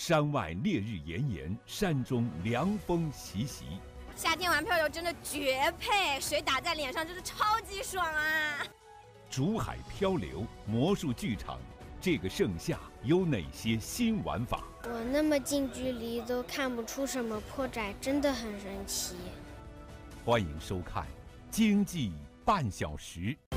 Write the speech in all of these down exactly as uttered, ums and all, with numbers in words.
山外烈日炎炎，山中凉风习习。 夏天玩漂流真的绝配，水打在脸上真的超级爽啊！ 竹海漂流魔术剧场，这个盛夏有哪些新玩法？ 我那么近距离都看不出什么破绽，真的很神奇。 欢迎收看《经济半小时》。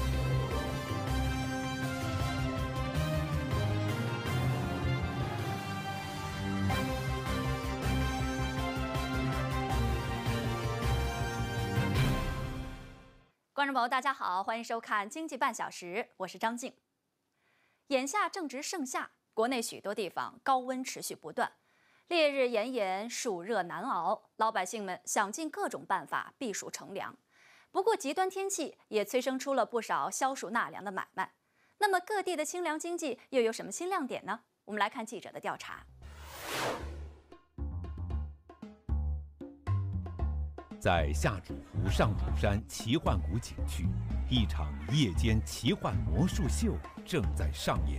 观众朋友，大家好，欢迎收看《经济半小时》，我是张静。眼下正值盛夏，国内许多地方高温持续不断，烈日炎炎，暑热难熬，老百姓们想尽各种办法避暑乘凉。不过，极端天气也催生出了不少消暑纳凉的买卖。那么，各地的清凉经济又有什么新亮点呢？我们来看记者的调查。 在下主湖上主山奇幻谷景区，一场夜间奇幻魔术秀正在上演。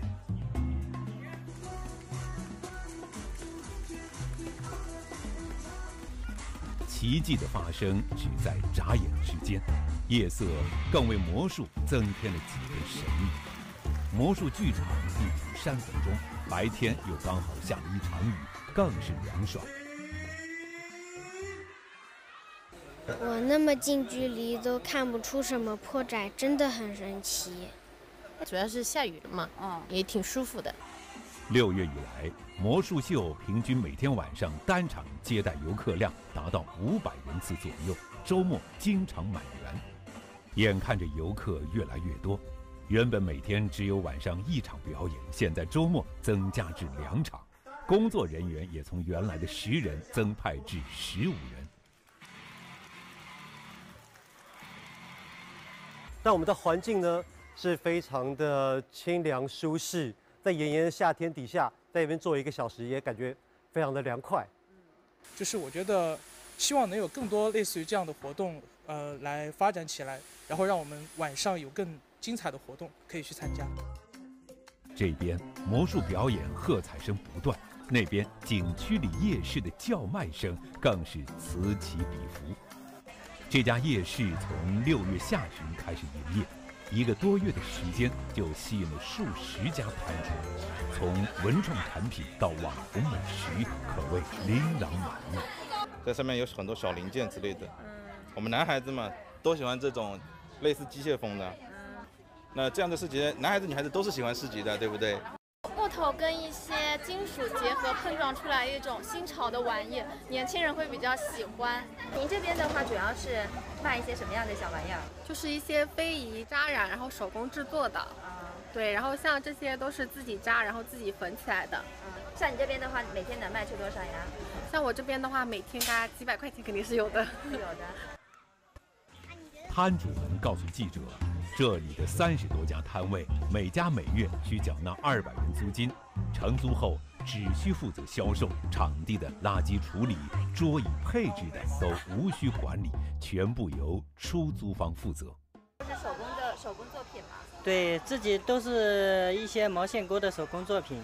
奇迹的发生只在眨眼之间，夜色更为魔术增添了几分神秘。魔术剧场地处山谷中，白天又刚好下了一场雨，更是凉爽。 我那么近距离都看不出什么破绽，真的很神奇。 主要是下雨了嘛，嗯，也挺舒服的。 六月以来，魔术秀平均每天晚上单场接待游客量达到五百人次左右，周末经常满员。眼看着游客越来越多，原本每天只有晚上一场表演，现在周末增加至两场，工作人员也从原来的十人增派至十五人。 那我们的环境呢是非常的清凉舒适，在炎炎的夏天底下，在那边坐一个小时也感觉非常的凉快。 就是我觉得希望能有更多类似于这样的活动，呃，来发展起来，然后让我们晚上有更精彩的活动可以去参加。 这边魔术表演喝彩声不断，那边景区里夜市的叫卖声更是此起彼伏。这家夜市从六月下旬开始营业，一个多月的时间就吸引了数十家摊主，从文创产品到网红美食，可谓琳琅满目。 在上面有很多小零件之类的，我们男孩子嘛都喜欢这种类似机械风的。那这样的市集，男孩子女孩子都是喜欢市集的，对不对？ 木头跟一些金属结合碰撞出来一种新潮的玩意，年轻人会比较喜欢。 您这边的话，主要是卖一些什么样的小玩意儿？ 就是一些非遗扎染，然后手工制作的。嗯，对，然后像这些都是自己扎，然后自己缝起来的。 嗯，像你这边的话，每天能卖出多少呀？ 像我这边的话，每天大概几百块钱肯定是有的。 有的。 摊主们告诉记者，这里的三十多家摊位，每家每月需缴纳二百元租金，承租后只需负责销售，场地的垃圾处理、桌椅配置的都无需管理，全部由出租方负责。 都是手工的手工作品吗？ 对，自己都是一些毛线钩的手工作品。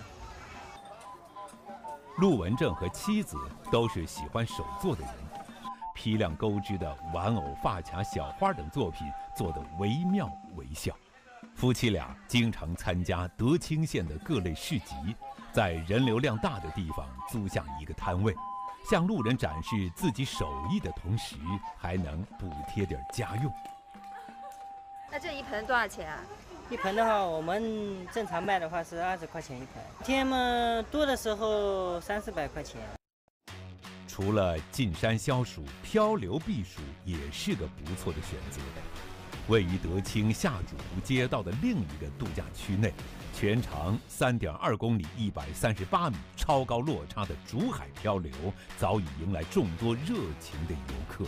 陆文正和妻子都是喜欢手作的人。批量钩织的玩偶、发卡、小花等作品做得惟妙惟肖。夫妻俩经常参加德清县的各类市集，在人流量大的地方租下一个摊位，向路人展示自己手艺的同时，还能补贴点家用。 那这一盆多少钱啊？ 一盆的话，我们正常卖的话是二十块钱一盆，天嘛多的时候三四百块钱。 除了进山消暑，漂流避暑也是个不错的选择。位于德清下主湖街道的另一个度假区内，全长三点二公里、一百三十八米，超高落差的竹海漂流，早已迎来众多热情的游客。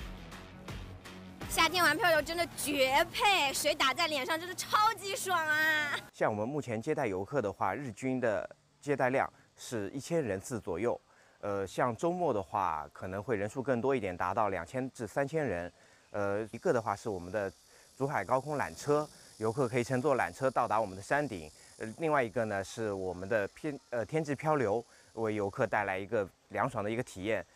夏天玩漂流真的绝配，水打在脸上真的超级爽啊！ 像我们目前接待游客的话，日均的接待量是一千人次左右。呃，像周末的话，可能会人数更多一点，达到两千至三千人。呃，一个的话是我们的竹海高空缆车，游客可以乘坐缆车到达我们的山顶。呃，另外一个呢是我们的偏呃天际漂流， 为游客带来一个凉爽的一个体验。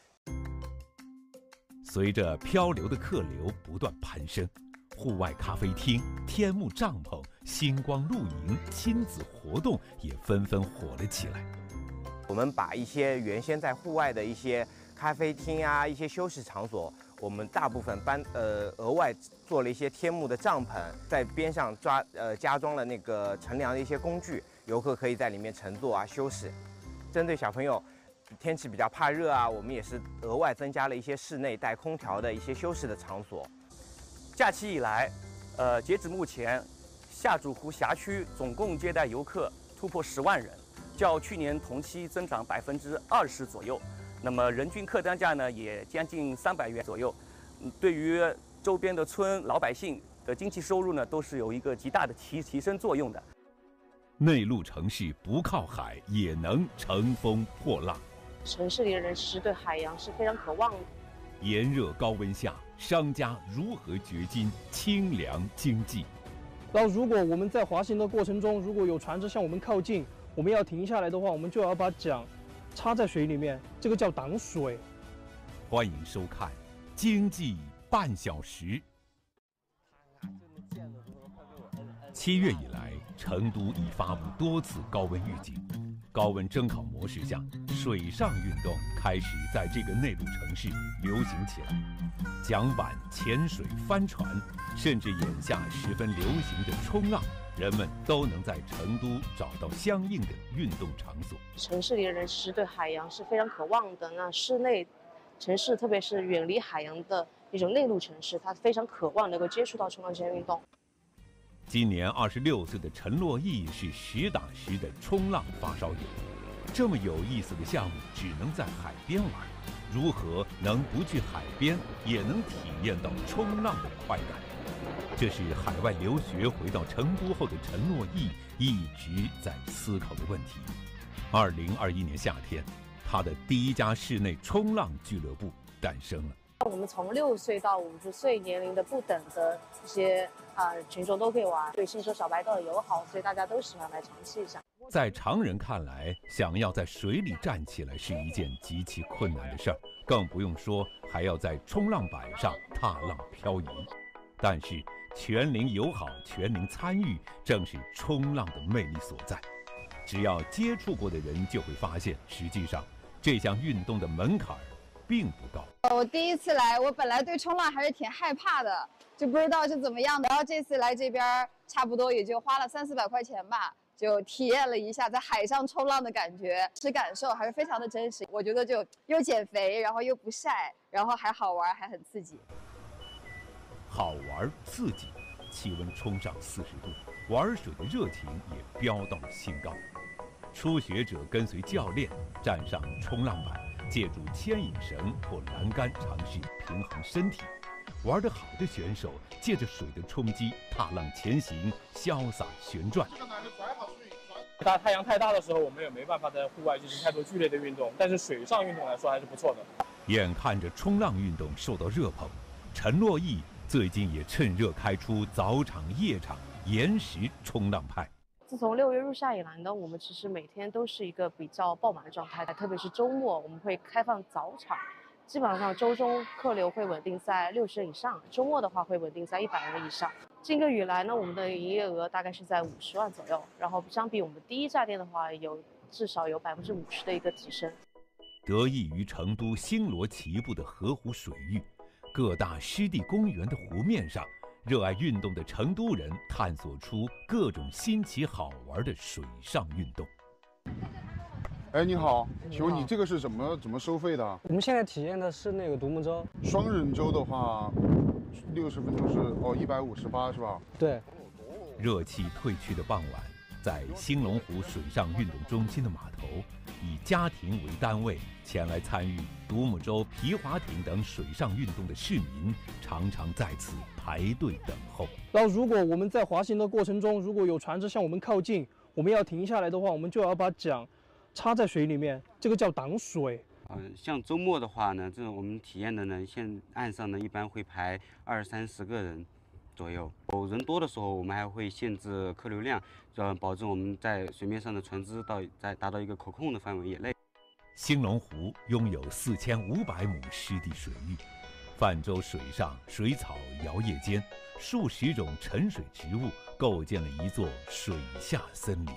随着漂流的客流不断攀升，户外咖啡厅、天幕帐篷、星光露营、亲子活动也纷纷火了起来。 我们把一些原先在户外的一些咖啡厅啊、一些休息场所，我们大部分搬呃额外做了一些天幕的帐篷，在边上抓呃加装了那个乘凉的一些工具，游客可以在里面乘坐啊休息。针对小朋友天气比较怕热啊，我们也是额外增加了一些室内带空调的一些休息的场所。 假期以来，呃，截止目前，下渚湖辖区总共接待游客突破十万人，较去年同期增长百分之二十左右。那么人均客单价呢，也将近三百元左右。嗯，对于周边的村老百姓的经济收入呢，都是有一个极大的提提升作用的。 内陆城市不靠海也能乘风破浪。 城市里的人其实对海洋是非常渴望的。 炎热高温下，商家如何掘金清凉经济？ 然后，如果我们在滑行的过程中，如果有船只向我们靠近，我们要停下来的话，我们就要把桨插在水里面，这个叫挡水。 欢迎收看《经济半小时》。七月以来，成都已发布多次高温预警。高温蒸烤模式下，水上运动开始在这个内陆城市流行起来。桨板、潜水、帆船，甚至眼下十分流行的冲浪，人们都能在成都找到相应的运动场所。 城市里的人其实对海洋是非常渴望的。那室内城市，特别是远离海洋的一种内陆城市，它非常渴望能够接触到冲浪这项运动。 今年二十六岁的陈洛毅是实打实的冲浪发烧友。这么有意思的项目只能在海边玩，如何能不去海边也能体验到冲浪的快感？这是海外留学回到成都后的陈洛毅一直在思考的问题。二零二一年夏天，他的第一家室内冲浪俱乐部诞生了。 我们从六岁到五十岁年龄的不等的一些啊、呃、群众都可以玩，对新手小白都很友好，所以大家都喜欢来尝试一下。 在常人看来，想要在水里站起来是一件极其困难的事儿，更不用说还要在冲浪板上踏浪漂移。但是全龄友好、全龄参与，正是冲浪的魅力所在。只要接触过的人就会发现，实际上这项运动的门槛并不高。 我第一次来，我本来对冲浪还是挺害怕的，就不知道是怎么样的。然后这次来这边，差不多也就花了三四百块钱吧，就体验了一下在海上冲浪的感觉，是感受还是非常的真实。我觉得就又减肥，然后又不晒，然后还好玩，还很刺激。 好玩刺激，气温冲上四十度，玩水的热情也飙到了新高。初学者跟随教练站上冲浪板，借助牵引绳或栏杆尝试平衡身体。玩得好的选手借着水的冲击，踏浪前行，潇洒旋转。 大太阳太大的时候，我们也没办法在户外进行太多剧烈的运动，但是水上运动来说还是不错的。 眼看着冲浪运动受到热捧，陈洛毅最近也趁热开出早场、夜场、延时冲浪派。 自从六月入夏以来呢，我们其实每天都是一个比较爆满的状态，特别是周末，我们会开放早场，基本上周中客流会稳定在六十人以上，周末的话会稳定在一百人以上。近个雨来呢，我们的营业额大概是在五十万左右，然后相比我们第一家店的话，有至少有百分之五十的一个提升。 得益于成都星罗棋布的河湖水域，各大湿地公园的湖面上，热爱运动的成都人探索出各种新奇好玩的水上运动。 哎，你好，请问你这个是怎么怎么收费的？ 我们现在体验的是那个独木舟， 双人舟的话，六十分钟是哦一百五十八是吧？ 对。 热气退去的傍晚，在兴隆湖水上运动中心的码头，以家庭为单位前来参与独木舟、皮划艇等水上运动的市民，常常在此排队等候。 然后，如果我们在滑行的过程中，如果有船只向我们靠近，我们要停下来的话，我们就要把桨插在水里面，这个叫挡水。 嗯、呃，像周末的话呢，这种我们体验的呢，现岸上呢一般会排二三十个人左右。有人多的时候，我们还会限制客流量，呃，保证我们在水面上的船只到在达到一个可控的范围以内。 兴隆湖拥有四千五百亩湿地水域，泛舟水上，水草摇曳间，数十种沉水植物构建了一座水下森林。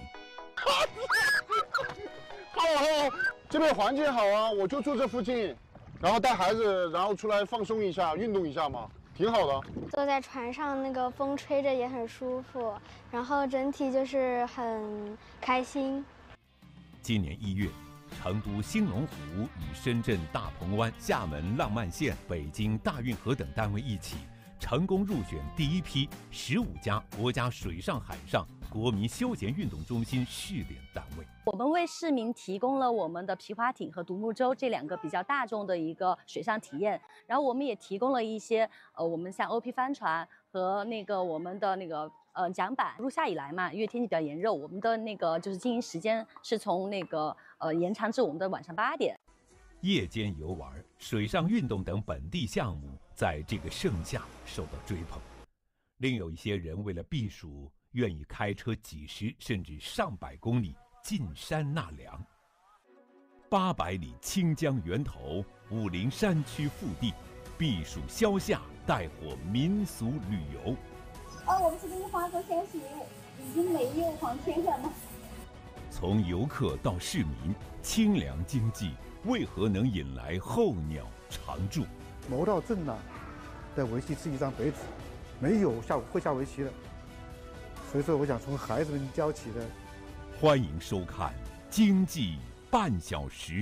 好好，这边环境好啊，我就住这附近，然后带孩子，然后出来放松一下，运动一下嘛，挺好的。 坐在船上，那个风吹着也很舒服，然后整体就是很开心。 今年一月，成都兴隆湖与深圳大鹏湾、厦门浪漫县、北京大运河等单位一起，成功入选第一批十五家国家水上海上国民休闲运动中心试点单位。 我们为市民提供了我们的皮划艇和独木舟这两个比较大众的一个水上体验，然后我们也提供了一些呃，我们像 O P 帆船和那个我们的那个呃桨板。入夏以来嘛，因为天气比较炎热，我们的那个就是经营时间是从那个呃延长至我们的晚上八点。 夜间游玩、水上运动等本地项目在这个盛夏受到追捧。另有一些人为了避暑，愿意开车几十甚至上百公里进山纳凉。八百里清江源头，武陵山区腹地，避暑消夏，带火民俗旅游。 哦，我不是跟你发过消息，已经没有黄天了吗？ 从游客到市民，清凉经济为何能引来候鸟常驻？ 某道镇呢的围棋是一张白纸，没有下会下围棋的，所以说我想从孩子们教起的。 欢迎收看《经济半小时》。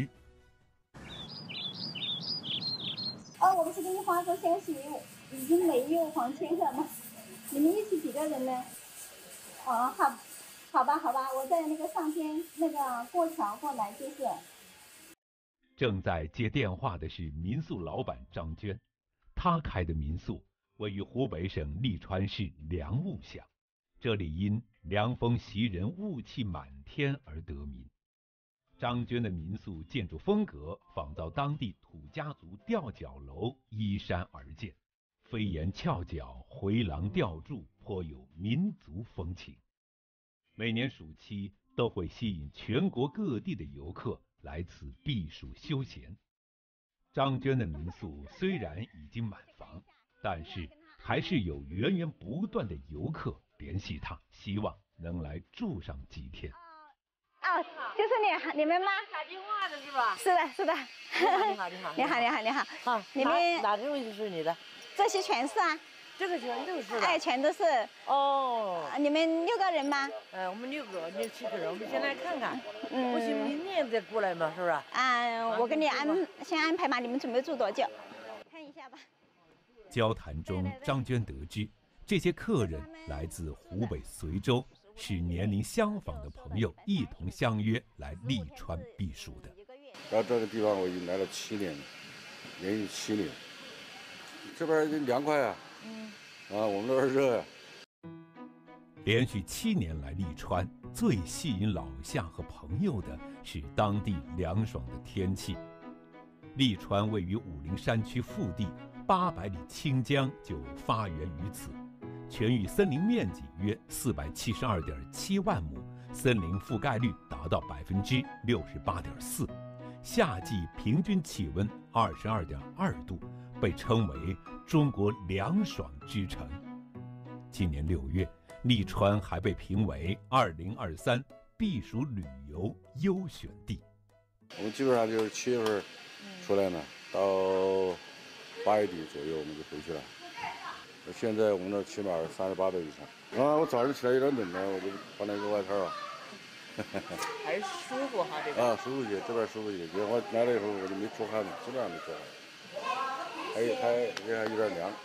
哦，我不是跟你发过消息，已经没有黄天了吗？你们一起几个人呢？哦，好，好吧，好吧，我在那个上边那个过桥过来就是。 正在接电话的是民宿老板张娟，她开的民宿位于湖北省利川市良雾乡，这里因凉风袭人、雾气满天而得名。张娟的民宿建筑风格仿造当地土家族吊脚楼，依山而建，飞檐翘角、回廊吊柱，颇有民族风情。每年暑期都会吸引全国各地的游客来此避暑休闲。张娟的民宿虽然已经满房，但是还是有源源不断的游客联系他，希望能来住上几天。 哦，就是你你们吗？ 打电话的是吧？ 是的，是的。 你好，你好， 你好，你好，你好。 好， 你们哪个位置是你的？ 这些全是啊。 这个全都是。 哎，全都是。 哦。 你们六个人吗？ 呃，我们六个，六七个人，我们先来看看。 嗯。 不行，明年再过来嘛，是不是？ 啊，我给你安先安排嘛，你们准备住多久？看一下吧。 交谈中，张娟得知这些客人来自湖北随州，是年龄相仿的朋友一同相约来利川避暑的。 到这个地方我已经来了七年了，连续七年。这边凉快啊，嗯，啊，我们这儿热呀。 连续七年来利川，最吸引老夏和朋友的是当地凉爽的天气。利川位于武陵山区腹地，八百里清江就发源于此。全域森林面积约四百七十二点七万亩，森林覆盖率达到百分之六十八点四，夏季平均气温二十二点二度，被称为中国凉爽之城。今年六月，利川还被评为二零二三避暑旅游优选地。 我们基本上就是七月份出来呢，到八月底左右我们就回去了。现在我们那起码三十八度以上。啊，我早上起来有点冷呢，我就换了一个外套啊。 还是舒服哈，这个。 啊，舒服些，这边舒服些。因为我来了以后我就没出汗了，基本上没出汗，还还还有点凉。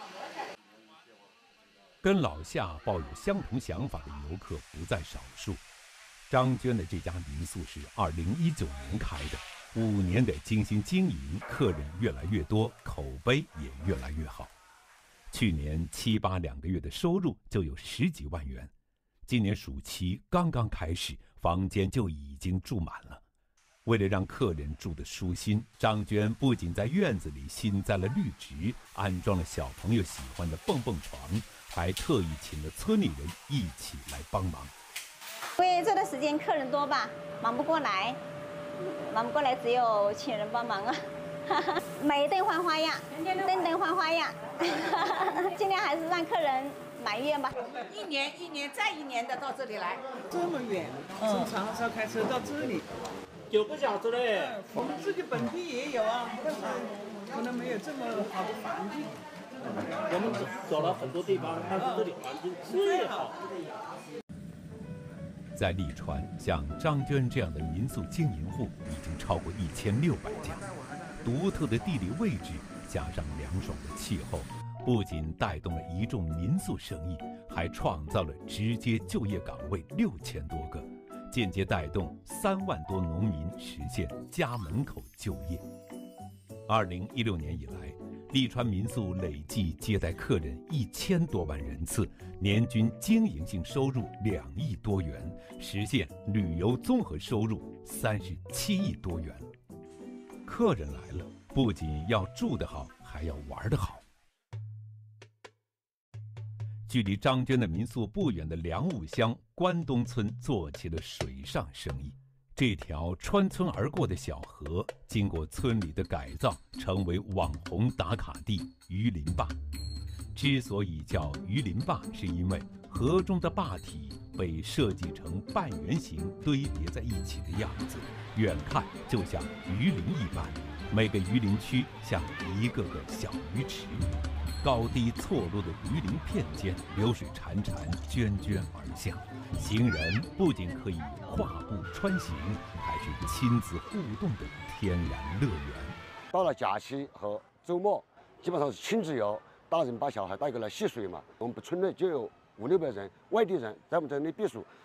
跟老夏抱有相同想法的游客不在少数。张娟的这家民宿是二零一九年开的，五年的精心经营，客人越来越多，口碑也越来越好。去年七八两个月的收入就有十几万元，今年暑期刚刚开始，房间就已经住满了。为了让客人住得舒心，张娟不仅在院子里新栽了绿植，安装了小朋友喜欢的蹦蹦床，还特意请了村里人一起来帮忙。 因为这段时间客人多吧，忙不过来， 忙不过来，只有请人帮忙啊。每灯换花样，灯灯换花样，尽量还是让客人满意吧。 一年一年再一年的到这里来， 这么远，从长沙开车到这里，九个小时嘞。我们自己本地也有啊，但是可能没有这么好的环境。 我们走了很多地方，但是这里环境最好。 在利川，像张娟这样的民宿经营户已经超过一千六百家。独特的地理位置加上凉爽的气候，不仅带动了一众民宿生意，还创造了直接就业岗位六千多个，间接带动三万多农民实现家门口就业。二零一六年以来，利川民宿累计接待客人一千多万人次，年均经营性收入两亿多元，实现旅游综合收入三十七亿多元。客人来了，不仅要住得好，还要玩得好。距离张娟的民宿不远的梁武乡关东村做起了水上生意。这条穿村而过的小河，经过村里的改造，成为网红打卡地鱼鳞坝。之所以叫鱼鳞坝，是因为河中的坝体被设计成半圆形堆叠在一起的样子，远看就像鱼鳞一般。每个鱼鳞区像一个个小鱼池，高低错落的鱼鳞片间，流水潺潺，涓涓而下。行人不仅可以跨步穿行，还是亲子互动的天然乐园。 到了假期和周末，基本上是亲子游，大人把小孩带过来戏水嘛。我们村内就有五六百人外地人在我们这里避暑。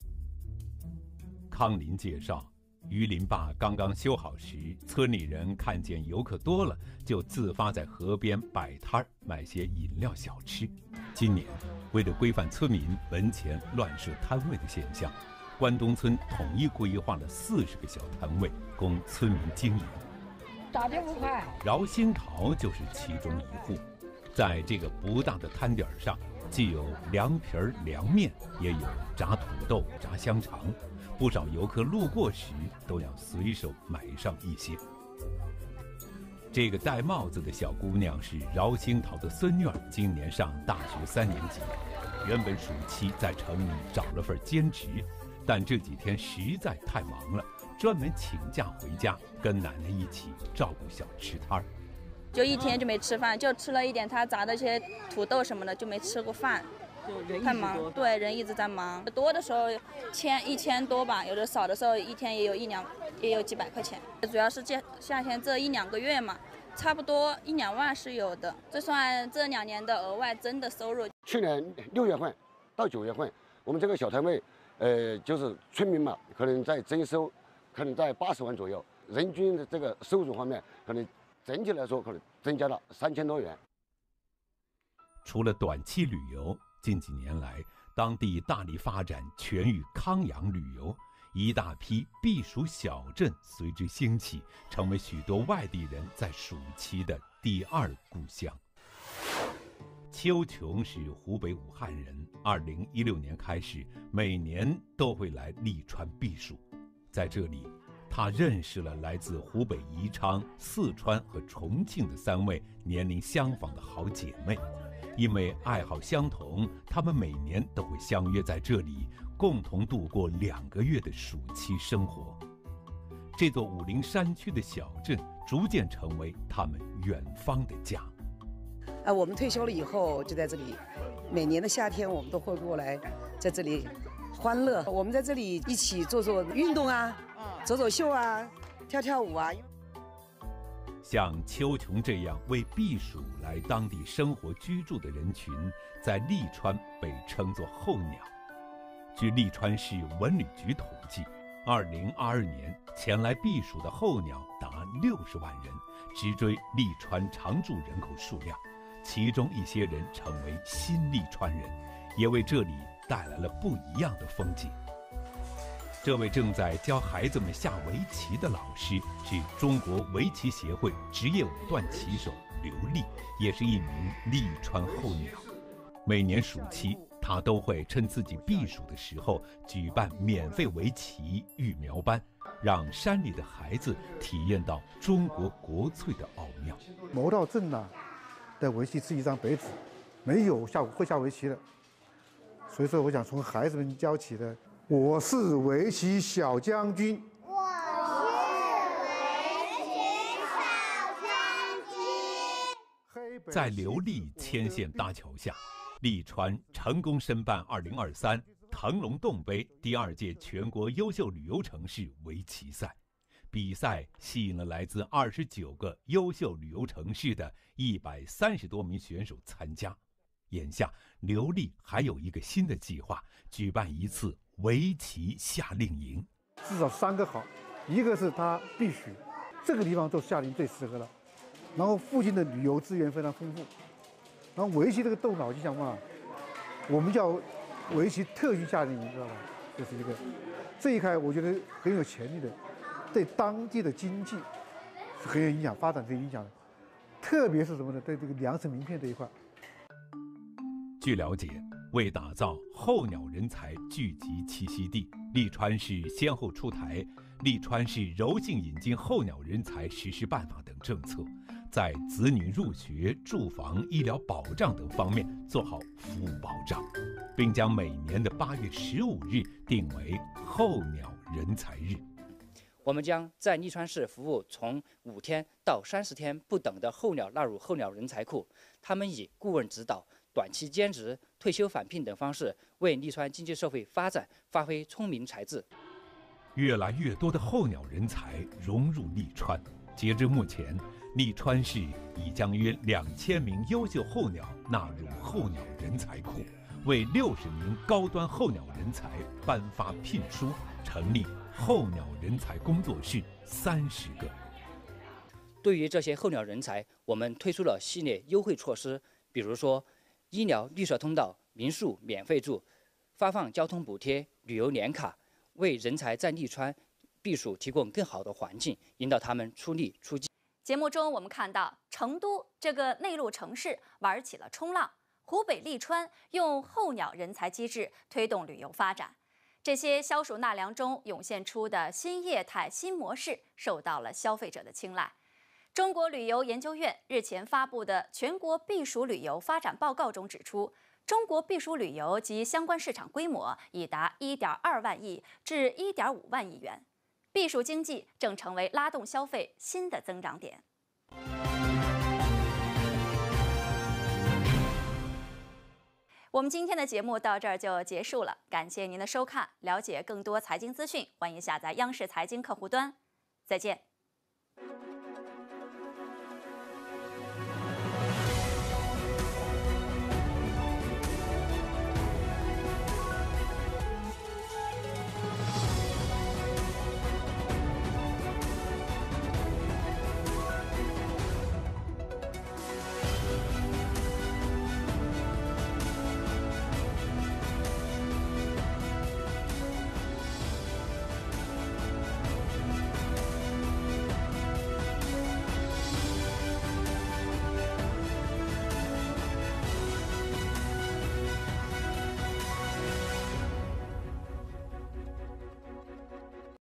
康林介绍，鱼鳞坝刚刚修好时，村里人看见游客多了，就自发在河边摆摊卖些饮料小吃。今年，为了规范村民门前乱设摊位的现象，关东村统一规划了四十个小摊位供村民经营。 打的五块。 饶新桃就是其中一户，在这个不大的摊点上，既有凉皮儿、凉面，也有炸土豆、炸香肠。不少游客路过时都要随手买上一些。这个戴帽子的小姑娘是饶新桃的孙女儿，今年上大学三年级。原本暑期在城里找了份兼职，但这几天实在太忙了，专门请假回家跟奶奶一起照顾小吃摊儿。 就一天就没吃饭，就吃了一点他炸的些土豆什么的，就没吃过饭。太忙，对，人一直在忙。多的时候千一千多吧，有的少的时候一天也有一两，也有几百块钱。主要是这夏天这一两个月嘛，差不多一两万是有的，这算这两年的额外增的收入。 去年六月份到九月份，我们这个小摊位，呃，就是村民嘛，可能在征收，可能在八十万左右，人均的这个收入方面，可能整体来说可能增加了三千多元。 除了短期旅游，近几年来，当地大力发展全域康养旅游，一大批避暑小镇随之兴起，成为许多外地人在暑期的第二故乡。邱琼是湖北武汉人，二零一六年开始，每年都会来利川避暑。在这里，他认识了来自湖北宜昌、四川和重庆的三位年龄相仿的好姐妹。因为爱好相同，他们每年都会相约在这里，共同度过两个月的暑期生活。这座武陵山区的小镇逐渐成为他们远方的家。 呃，我们退休了以后就在这里，每年的夏天我们都会过来，在这里欢乐。我们在这里一起做做运动啊，走走秀啊，跳跳舞啊。 像邱琼这样为避暑来当地生活居住的人群，在利川被称作候鸟。据利川市文旅局统计，二零二二年前来避暑的候鸟达六十万人，直追利川常住人口数量。其中一些人成为新利川人，也为这里带来了不一样的风景。这位正在教孩子们下围棋的老师是中国围棋协会职业五段棋手刘丽，也是一名利川候鸟。每年暑期， 他都会趁自己避暑的时候举办免费围棋育苗班，让山里的孩子体验到中国国粹的奥妙。 某道镇呢，在围棋是一张白纸，没有下会下围棋的，所以说我想从孩子们教起的。我是围棋小将军。我是围棋小将军。在刘丽牵线搭桥下，利川成功申办二零二三腾龙洞杯第二届全国优秀旅游城市围棋赛。比赛吸引了来自二十九个优秀旅游城市的一百三十多名选手参加。眼下，刘丽还有一个新的计划，举办一次围棋夏令营。 至少三个好，一个是它避暑，这个地方做夏令营最适合了。然后附近的旅游资源非常丰富。然后围棋这个动脑筋项目啊，我们叫围棋特训夏令营，知道吧？这是一个，这一块我觉得很有潜力的，对当地的经济是很有影响，发展很有影响的。特别是什么呢？对这个粮食名片这一块。 据了解，为打造候鸟人才聚集栖息地，利川市先后出台《利川市柔性引进候鸟人才实施办法》等政策，在子女入学、住房、医疗保障等方面做好服务保障，并将每年的八月十五日定为候鸟人才日。 我们将在利川市服务从五天到三十天不等的候鸟纳入候鸟人才库，他们以顾问指导、短期兼职、退休返聘等方式，为利川经济社会发展发挥聪明才智。 越来越多的候鸟人才融入利川，截至目前，利川市已将约两千名优秀候鸟纳入候鸟人才库，为六十名高端候鸟人才颁发聘书，成立候鸟人才工作室三十个。 对于这些候鸟人才，我们推出了系列优惠措施，比如说医疗绿色通道、民宿免费住、发放交通补贴、旅游年卡，为人才在利川避暑提供更好的环境，引导他们出力出击。 节目中我们看到成都这个内陆城市玩起了冲浪，湖北利川用候鸟人才机制推动旅游发展。这些消暑纳凉中涌现出的新业态、新模式，受到了消费者的青睐。中国旅游研究院日前发布的全国避暑旅游发展报告中指出，中国避暑旅游及相关市场规模已达 一点二万亿至 一点五万亿元，避暑经济正成为拉动消费新的增长点。我们今天的节目到这儿就结束了，感谢您的收看。了解更多财经资讯，欢迎下载央视财经客户端。再见。